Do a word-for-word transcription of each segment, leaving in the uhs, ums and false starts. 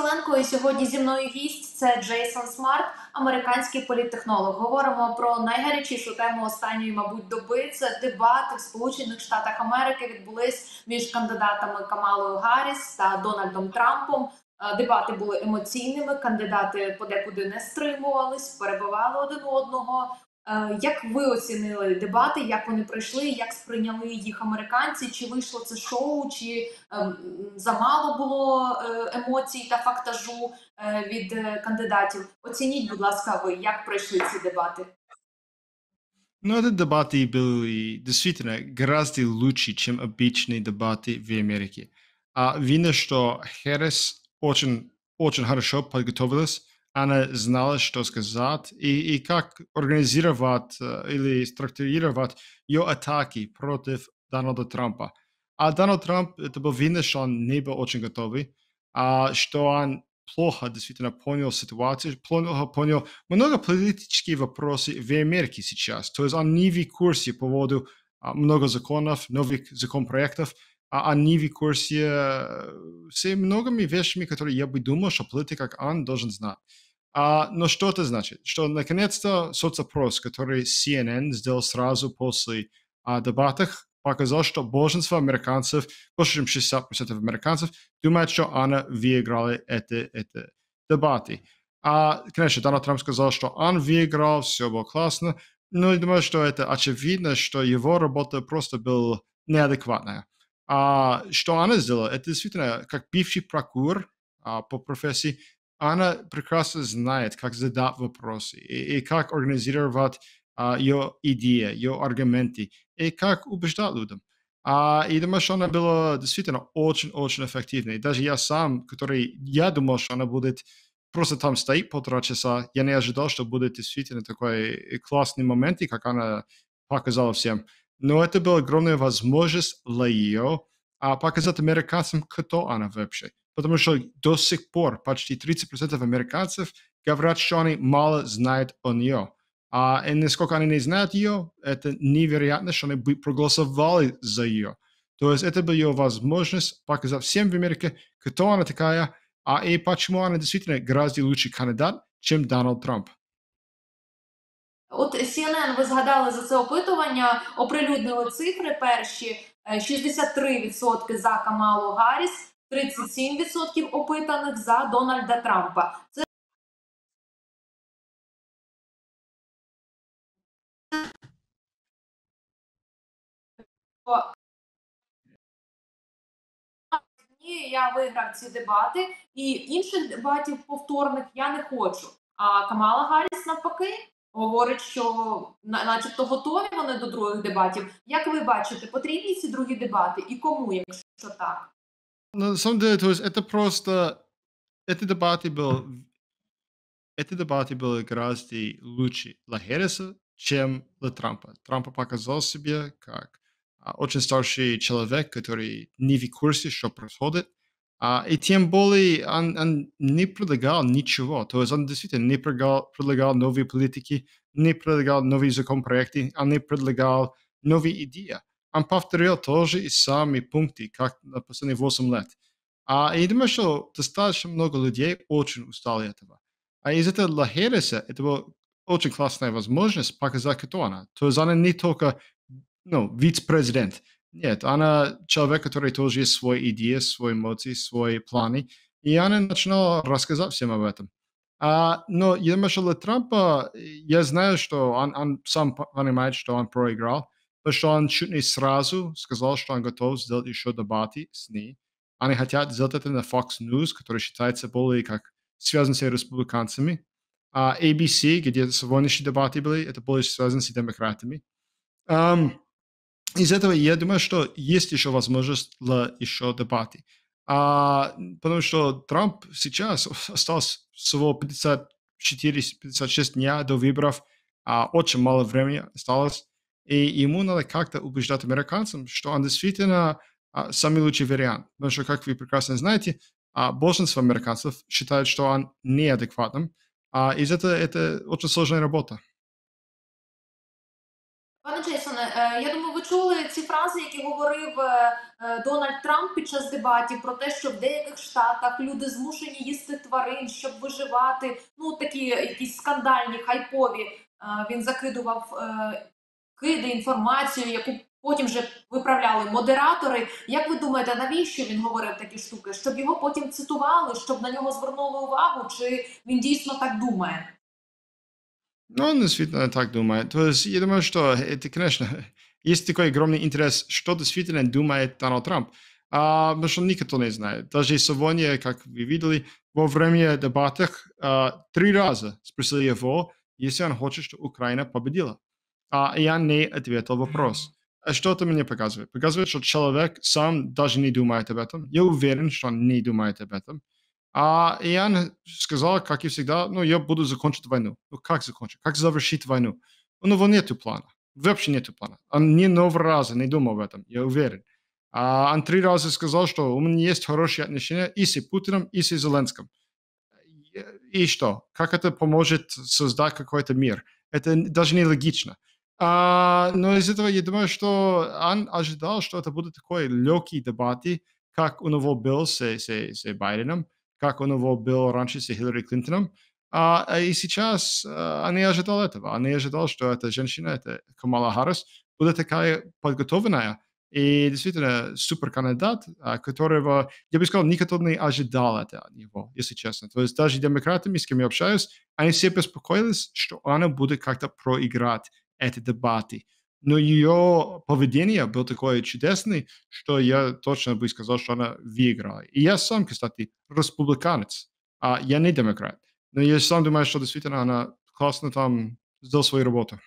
Коваленко, і сьогодні зі мною гість – це Джейсон Смарт, американський політтехнолог. Говоримо про найгарячішу тему останньої, мабуть, доби. Це дебати в Сполучених Штатах Америки відбулись між кандидатами Камалою Гарріс та Дональдом Трампом. Дебати були емоційними, кандидати подекуди не стримувались, перебивали один одного. Як ви оцінили дебати, як вони пройшли, як сприйняли їх американці? Чи вийшло це шоу, чи ем, замало було е, емоцій та фактажу е, від е, кандидатів? Оцініть, будь ласка, ви, як пройшли ці дебати? Ну, эти дебаты были действительно гораздо лучше, чем обычные дебаты в Америке. А видно, что Хэррис очень, очень хорошо подготовилась. Она знала, что сказать и, и как организовать э, или структурировать ее атаки против Дональда Трампа. А Дональд Трамп, это было видно, что он не был очень готовый, а что он плохо действительно понял ситуацию, плохо понял много политических вопросов в Америке сейчас. То есть он не в курсе по поводу а, много законов, новых законопроектов, а он не в курсе э, с многими вещами, которые я бы думал, что политик, как он, должен знать. А, но что это значит? Что наконец-то соцопрос, который си эн эн сделал сразу после а, дебатов, показал, что большинство американцев, больше чем шестьдесят процентов американцев, думают, что она выиграла эти, эти дебаты. А, конечно, Дональд Трамп сказал, что он выиграл, все было классно, но я думаю, что это очевидно, что его работа просто была неадекватная. А, что она сделала, это действительно, как бывший прокурор а, по профессии, она прекрасно знает, как задать вопросы и, и как организовать а, ее идеи, ее аргументы, и как убеждать людям. А, и думаю, что она была действительно очень-очень эффективной. Даже я сам, который, я думал, что она будет просто там стоит полтора часа, я не ожидал, что будет действительно такой классный момент, и как она показала всем. Но это была огромная возможность для ее а, показать американцам, кто она вообще. Потому что до сих пор почти тридцать процентов американцев говорят, что они мало знают о нее. А и насколько они не знают ее, это невероятно, что они бы проголосовали за ее. То есть это была ее возможность показать всем в Америке, кто она такая, а и почему она действительно гораздо лучший кандидат, чем Дональд Трамп. От сі ен ен, ви згадали за це опитування, оприлюднили цифри перші. Е, шістдесят три відсотки за Камалу Гарріс, тридцять сім відсотків опитаних за Дональда Трампа. Це ні, я виграв ці дебати, і інших дебатів повторних я не хочу. А Камала Гарріс навпаки говорить, що на- начебто готові вони до других дебатів. Як ви бачите, потрібні ці другі дебати і кому, якщо так? Но на самом деле, то есть это просто... Эти дебаты был эти дебаты были гораздо лучше для Хэрриса, чем для Трампа. Трамп показал себе как а, очень старший человек, который не в курсе, что происходит. А, и тем более он, он не предлагал ничего. То есть он действительно не предлагал, предлагал новые политики, не предлагал новые законопроекты, он не предлагал новые идеи. Он повторил тоже и самые пункты, как на последние восемь лет. А я думаю, что достаточно много людей очень устали этого. А из этого для Хэрриса это была очень классная возможность показать, кто она. То есть она не только ну, вице-президент. Нет, она человек, который тоже есть свои идеи, свои эмоции, свои планы. И она начинала рассказать всем об этом. А, но я думаю, что для Трампа, э, я знаю, что он, он сам по- понимает, что он проиграл, потому что он чуть не сразу сказал, что он готов сделать еще дебаты с ней. Они хотят сделать это на Fox News, который считается более как связан с республиканцами. А эй би си, где сегодняшние дебаты были, это более связано с демократами. Ам, из этого я думаю, что есть еще возможность для еще дебаты. А, потому что Трамп сейчас осталось всего пятьдесят четыре пятьдесят шесть дня до выборов, а очень мало времени осталось, и ему надо как-то убеждать американцам, что он действительно а, самый лучший вариант. Потому что, как вы прекрасно знаете, а, большинство американцев считают, что он неадекватным, а из этого это очень сложная работа. Пане Джейсон, Джейсоне, е, я думаю, ви чули ці фрази, які говорив е, е, Дональд Трамп під час дебатів про те, що в деяких штатах люди змушені їсти тварин, щоб виживати. Ну такі якісь скандальні, хайпові. Е, він закидував е, киди, інформацію, яку потім вже виправляли модератори. Як ви думаєте, навіщо він говорив такі штуки? Щоб його потім цитували, щоб на нього звернули увагу, чи він дійсно так думає? Ну, он действительно так думает. То есть я думаю, что это, конечно, есть такой огромный интерес, что действительно думает Дональд Трамп. А, потому что никто не знает. Даже сегодня, как вы видели, во время дебатов а, три раза спросили его, если он хочет, что Украина победила. А я не ответил вопрос. А что это мне показывает? Показывает, что человек сам даже не думает об этом. Я уверен, что он не думает об этом. А Иоанн сказал, как и всегда, ну, я буду закончить войну. Ну, как закончить? Как завершить войну? У него нету плана. Вообще нету плана. Он ни нового раза не думал об этом, я уверен. А он три раза сказал, что у меня есть хорошие отношения и с Путиным, и с Зеленским. И что? Как это поможет создать какой-то мир? Это даже не логично. А, но из этого я думаю, что он ожидал, что это будут такой легкий дебаты, как у него был с, с, с Байденом, как у него был раньше с Хиллари Клинтоном. А, а и сейчас а, он не ожидал этого. Он не ожидал, что эта женщина, это Камала Харрис, будет такая подготовленная. И действительно супер кандидат, а, которого, я бы сказал, никто не ожидал это от него, если честно. То есть даже демократами, с кем я общаюсь, они все беспокоились, что она будет как-то проиграть эти дебаты. Но ее поведение было такое чудесное, что я точно бы сказал, что она выиграла. И я сам, кстати, республиканец, а я не демократ. Но я сам думаю, что действительно она классно там сделала свою работу.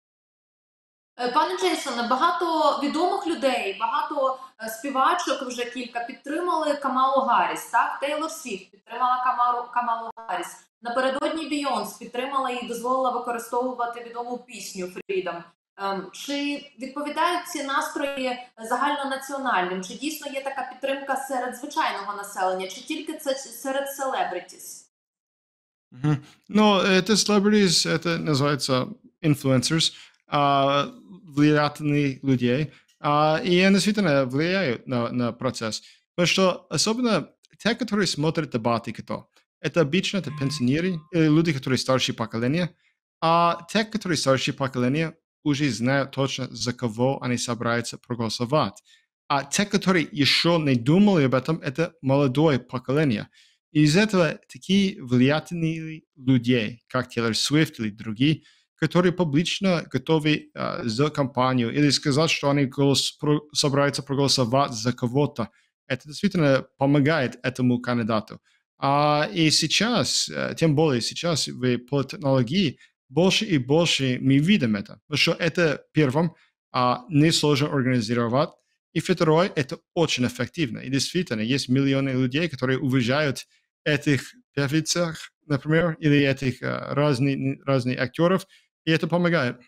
Е, Пане Джейсоне, багато відомих людей, багато е, співачок вже кілька підтримали Камалу Гарріс. Так, Тейлор Свіфт підтримала Камалу, Камалу Гарріс. Напередодні Бійонс підтримала і дозволила використовувати відому пісню Freedom. Ем, Чи відповідають ці настрої загальнонаціональним? Чи дійсно є така підтримка серед звичайного населення, чи тільки це серед селебритіс? Мгм. Но это celebrities, это называется influencers, а, влиятельные людей, а, и они действительно влияют на, на процесс. Потому что особенно те, которые смотрят дебаты, кто, это обычно это пенсионеры или люди, которые старшее поколение, а те, которые старшее поколение, уже знают точно, за кого они собираются проголосовать. А те, которые еще не думали об этом, это молодое поколение. И из этого такие влиятельные люди, как Тейлор Свифт или другие, которые публично готовы а, за кампанию или сказать, что они голос- про- собираются проголосовать за кого-то. Это действительно помогает этому кандидату. А, и сейчас, э, тем более сейчас в политтехнологии, больше и больше мы видим это. Потому что это, первым, а, несложно организовать, и второе, это очень эффективно. И действительно, есть миллионы людей, которые уважают этих певицах, например, или этих а, разных, разных актеров, и это помогает.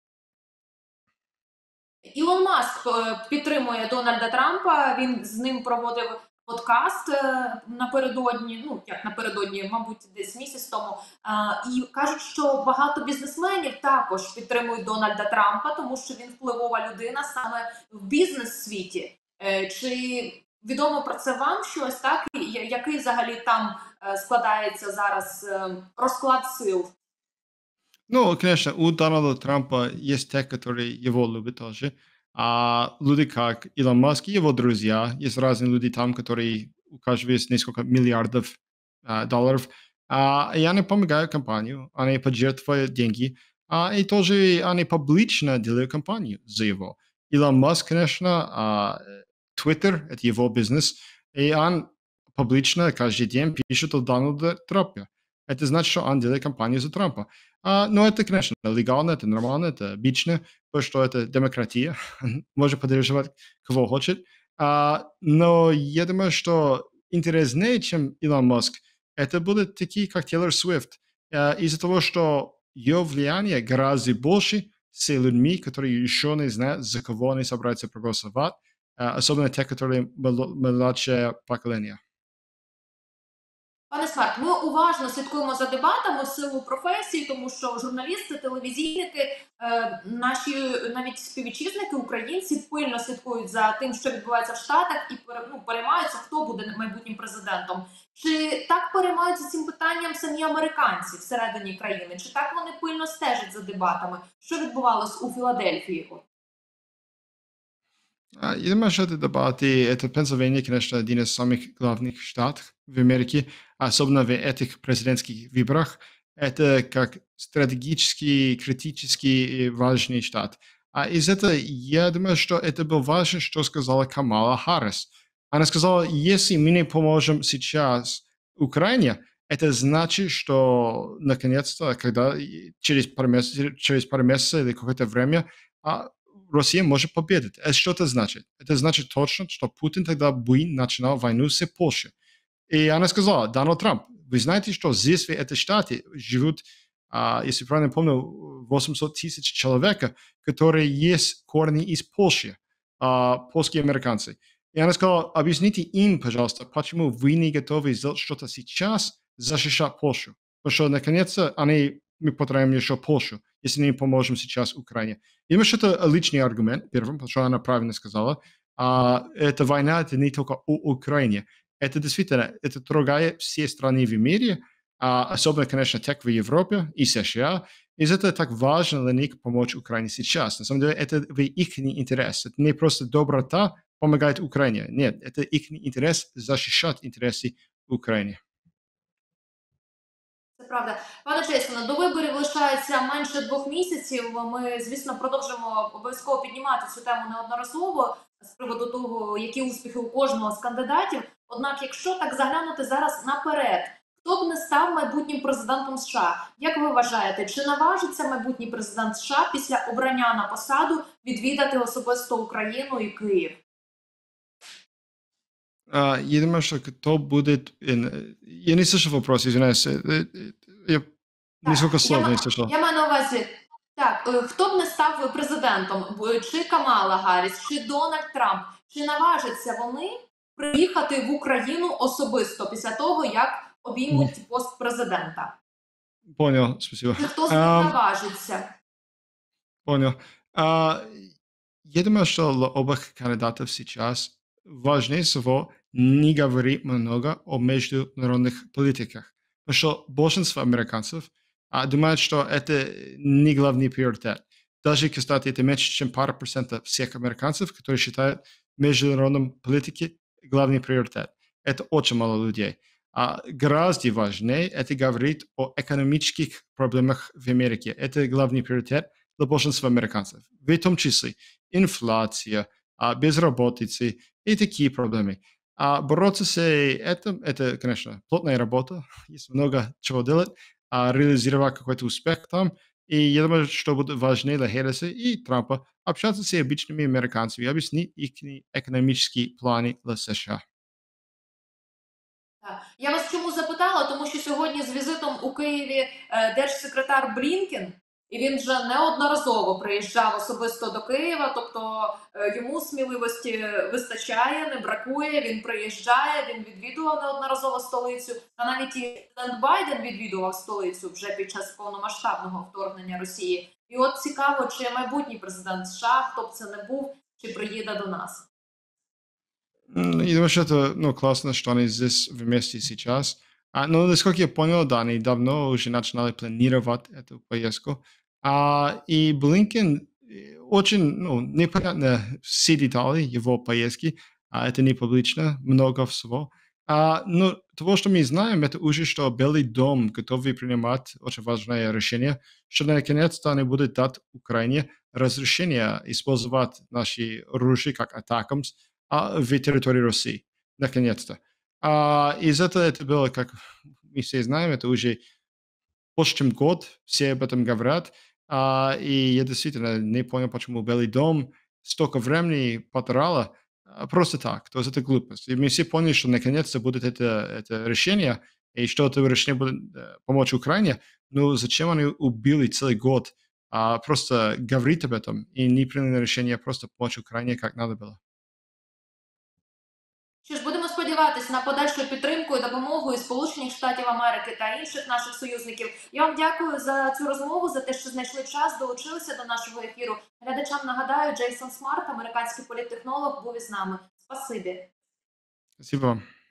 Ілон Маск е, підтримує Дональда Трампа. Він з ним проводив подкаст е, напередодні. Ну як напередодні, мабуть, десь місяць тому. А, і кажуть, що багато бізнесменів також підтримують Дональда Трампа, тому що він впливова людина саме в бізнес-світі. Е, Чи відомо про це вам щось? Так І я- який взагалі там е, складається зараз е, розклад сил? Ну, конечно, у Дональда Трампа есть те, которые его любят тоже. А люди как Илон Маск и его друзья, есть разные люди там, которые у каждого есть несколько миллиардов а, долларов. А, и они помогают компанию, они поджертвуют деньги, а, и тоже они публично делают компанию за его. Илон Маск, конечно, а, Twitter– это его бизнес, и он публично каждый день пишет о Дональде Трампе. Это значит, что он делает компанию за Трампа. А, ну, это, конечно, легально, это нормально, это обычно, потому что это демократия, может поддерживать кого хочет. А, но я думаю, что интереснее, чем Илон Маск, это будут такие, как Тейлор Свифт, а, из-за того, что ее влияние гораздо больше с людьми, которые еще не знают, за кого они собираются проголосовать, а, особенно те, которые мло- младшее поколение. Пане Смарт, ми уважно слідкуємо за дебатами в силу професії, тому що журналісти, телевізійники, е, наші навіть співвітчизники, українці пильно слідкують за тим, що відбувається в Штатах, і пере- ну, переймаються, хто буде майбутнім президентом. Чи так переймаються цим питанням самі американці всередині країни? Чи так вони пильно стежать за дебатами? Що відбувалось у Філадельфії? От. А, Я думаю, что это дебаты, это Пенсильвания, конечно, один из самых главных штатов в Америке, особенно в этих президентских выборах. Это как стратегический, критический и важный штат. А из этого я думаю, что это было важно, что сказала Камала Харрис. Она сказала, если мы не поможем сейчас Украине, это значит, что наконец-то, когда и через пару месяцев, через пару месяцев или какое-то время а, Россия может победить. Это что это значит? Это значит точно, что Путин тогда бы начинал войну с Польшей. И она сказала, Дональд Трамп, вы знаете, что здесь, в этой штате, живут, а, если правильно помню, восемьсот тысяч человек, которые есть корни из Польши, а, польские американцы. И она сказала, объясните им, пожалуйста, почему вы не готовы сделать что-то сейчас, защищать Польшу. Потому что, наконец-то, они, мы потратим еще Польшу, если не поможем сейчас Украине. И думаю, что это личный аргумент, первым, потому что она правильно сказала. А, эта война, это не только о Украине. Это действительно, это трогает все страны в мире, а, особенно, конечно, тех в Европе и США. И это так важно для них помочь Украине сейчас. На самом деле, это в их интерес. Это не просто доброта помогает Украине. Нет, это их интерес защищать интересы Украины. Це правда. Пане Джейсоне, до виборів лишається менше двох місяців. Ми, звісно, продовжимо обов'язково піднімати цю тему неодноразово з приводу того, які успіхи у кожного з кандидатів. Однак, якщо так заглянути зараз наперед, хто б не став майбутнім президентом США? Як ви вважаєте, чи наважиться майбутній президент США після обрання на посаду відвідати особисто Україну і Київ? А, я думаю, что кто будет... ин- Я не слышал вопрос, извиняюсь. Э, э, Я Так, несколько я, слов не ма- слышал. я маю на увазі, так, е, хто б не став президентом, б- чи Камала Гарріс, чи Дональд Трамп, чи наважаться вони приїхати в Україну особисто після того, як Мгм. обіймуть пост президента? Понял, спасибо. Чи хто з них Ам, наважиться? Понял. А, я думаю, что для обоих кандидатов сейчас важнее всего не говорить много о международных политиках. Потому что большинство американцев а, думают, что это не главный приоритет. Даже, кстати, это меньше, чем пара процентов всех американцев, которые считают международном политике главный приоритет. Это очень мало людей. А гораздо важнее это говорить о экономических проблемах в Америке. Это главный приоритет для большинства американцев. В том числе инфляция, а, безработица и такие проблемы. А бороться с этим, это, конечно, плотная работа, есть много чего делать, а реализировать какой-то успех там. И я думаю, что будет важнее для Хэрриса и Трампа общаться с обычными американцами и объяснить их экономические планы для США. Так. Я вас чому запитала? Тому що сьогодні з візитом у Києві е, держсекретар Блінкен, і він вже неодноразово приїжджав особисто до Києва, тобто е, йому сміливості вистачає, не бракує, він приїжджає, він відвідував неодноразово столицю, та навіть і президент Байден відвідував столицю вже під час повномасштабного вторгнення Росії. І от цікаво, чи майбутній президент США, хто б це не був, чи приїде до нас. М, Я думаю, что это, ну, классно, что они здесь вместе сейчас. А, ну, насколько я понял, да, они давно уже начинали планировать эту поездку. А, и Блинкен э, очень, ну, непонятно все детали его поездки, а это не публично, много всего. А, но того, что мы знаем, это уже, что Белый дом готовы принимать очень важное решение, что наконец-то они будут дать Украине разрешение использовать наши оружие как атакамс, а, в территории России, наконец-то. А, из этого это было, как мы все знаем, это уже больше, чем год, все об этом говорят. А, и я действительно не понял, почему Белый дом столько времени потратила а, просто так. То есть это глупость. И мы все поняли, что наконец-то будет это, это решение, и что это решение будет э, помочь Украине. Ну, зачем они убили целый год а, просто говорить об этом и не приняли решение просто помочь Украине, как надо было? Що ж, будемо сподіватися, сподіватися на подальшу підтримку і допомогу із Сполучених Штатів Америки та інших наших союзників. Я вам дякую за цю розмову, за те, що знайшли час, долучилися до нашого ефіру. Глядачам нагадаю, Джейсон Смарт, американський політтехнолог, був із нами. Спасибі. Спасибо.